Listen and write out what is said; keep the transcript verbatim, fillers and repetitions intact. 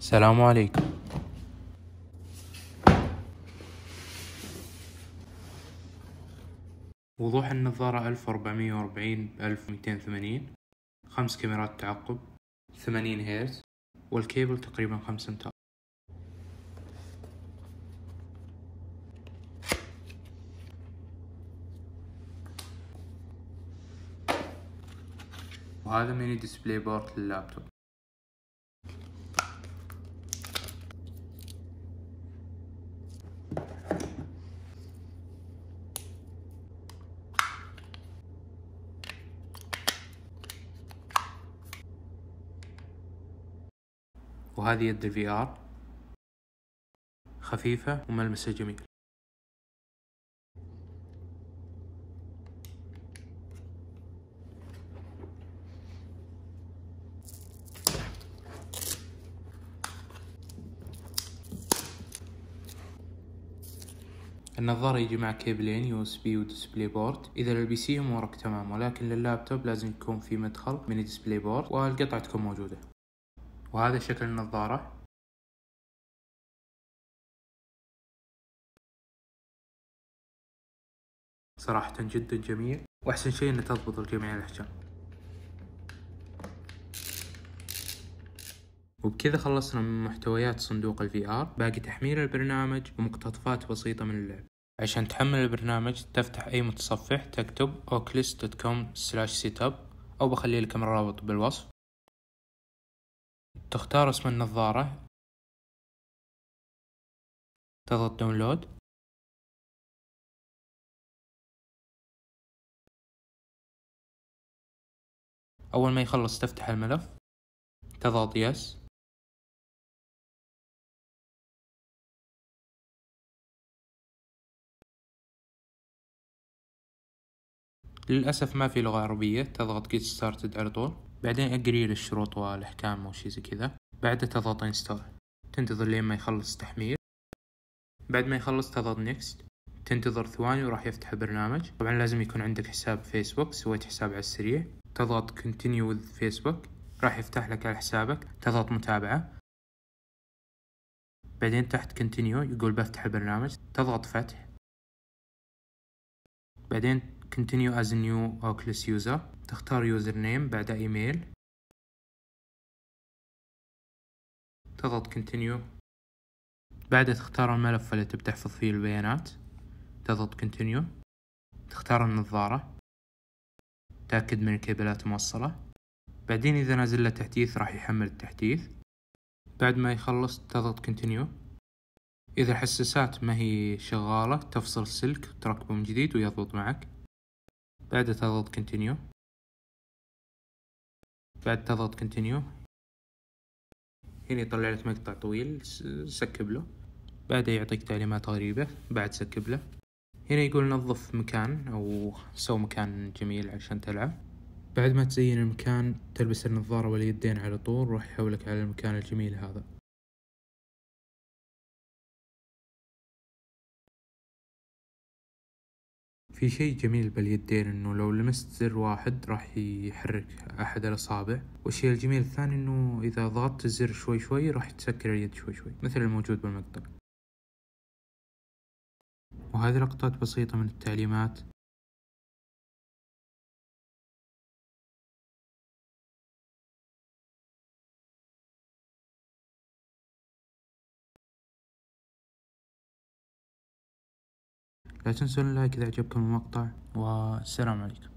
السلام عليكم. وضوح النظارة ألف وأربعمية وأربعين بألف ومئتين وثمانين، خمس كاميرات تعقب، ثمانين هرتز، والكيبل تقريبا خمسة أمتار. وهذا ميني ديسبلاي بورت لللابتوب. وهذه يد الفي آر، خفيفة وملمسها جميل. النظارة يجي مع كيبلين يو اس بي وديسبلاي بورد. إذا للبي سي أمورك تمام، ولكن لللابتوب لازم يكون في مدخل ميني ديسبلاي بورد والقطعة تكون موجودة. وهذا شكل النظارة. صراحة جدا جميل، وأحسن شيء إنه تضبط لجميع الأحجام. وبكذا خلصنا من محتويات صندوق الفي آر. باقي تحميل البرنامج ومقتطفات بسيطة من اللعب. عشان تحمل البرنامج تفتح أي متصفح، تكتب oculus دوت كوم سلاش setup، أو بخلي لكم الرابط بالوصف. تختار اسم النظارة، تضغط داونلود. أول ما يخلص تفتح الملف، تضغط يس. للأسف ما في لغة عربية، تضغط get started على طول. بعدين اقري للشروط والأحكام أو شي زي كذا. بعدها تضغط install، تنتظر لين ما يخلص تحميل. بعد ما يخلص تضغط next، تنتظر ثواني وراح يفتح البرنامج. طبعا لازم يكون عندك حساب فيسبوك، سويت حساب على السريع. تضغط continue with فيسبوك، راح يفتح لك على حسابك. تضغط متابعة. بعدين تحت continue يقول بفتح البرنامج، تضغط فتح. بعدين continue as a new Oculus user، تختار يوزر نيم بعد ايميل. تضغط continue. بعدها تختار الملف اللي تبي تحفظ فيه البيانات. تضغط continue. تختار النظارة، تأكد من الكابلات موصلة. بعدين إذا نزل له تحديث راح يحمل التحديث. بعد ما يخلص تضغط continue. إذا الحساسات ما هي شغالة تفصل السلك وتركبه من جديد ويضبط معك. بعدها تضغط continue. بعد تضغط continue. هنا يطلع لك مقطع طويل سكب له. بعدها يعطيك تعليمات غريبة بعد سكب له. هنا يقول نظف مكان أو سو مكان جميل عشان تلعب. بعد ما تزين المكان تلبس النظارة واليدين على طول، راح يحولك على المكان الجميل هذا. في شيء جميل باليدين انه لو لمست زر واحد راح يحرك احد الاصابع، والشيء الجميل الثاني انه اذا ضغطت الزر شوي شوي راح تسكر اليد شوي شوي مثل الموجود بالمقطع. وهذه لقطات بسيطة من التعليمات. لا تنسون اللايك إذا عجبكم المقطع، والسلام عليكم.